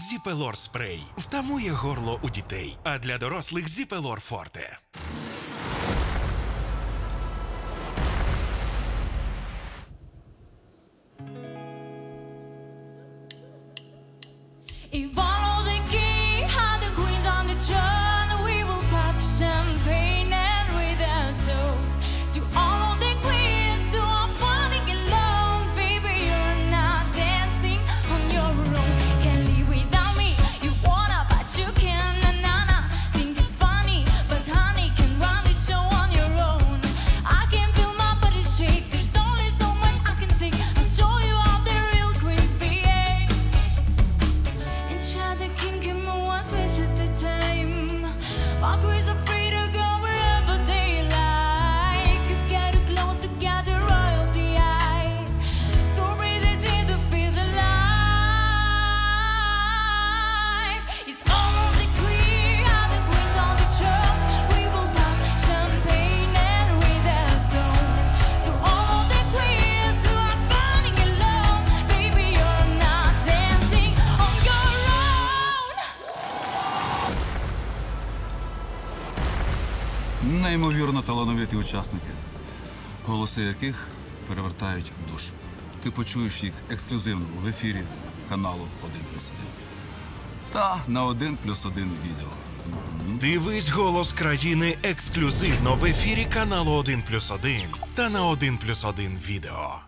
Зіпелор спрей втамує горло у дітей, а для дорослих Зіпелор Форте. If all the king had the queens on the throne, we will pop champagne and read our toast to all of the queens who are falling alone. Baby, you're not dancing on your own. Can't live without me. You wanna, but you can't. Na-na-na. Think it's funny, but honey can rarely show on your own. I can feel my body shake. There's only so much I can take. I'll show you how the real queens behave. And shout the king came one space at a time. My queens are free to go wherever they like. You get too close, you got the royalty eye. So breathe it in to feel the life. It's all of the queen, all the queens on the throne. We will pop champagne and read our tone. To all of the queens who are falling alone. Baby, you're not dancing on your own. Неймовірно талановиті учасники, голоси яких перевертають душу. Ти почуєш їх ексклюзивно в ефірі каналу 1+1. Та на 1+1 відео. Дивись «Голос країни» ексклюзивно в ефірі каналу 1+1 та на 1+1 відео.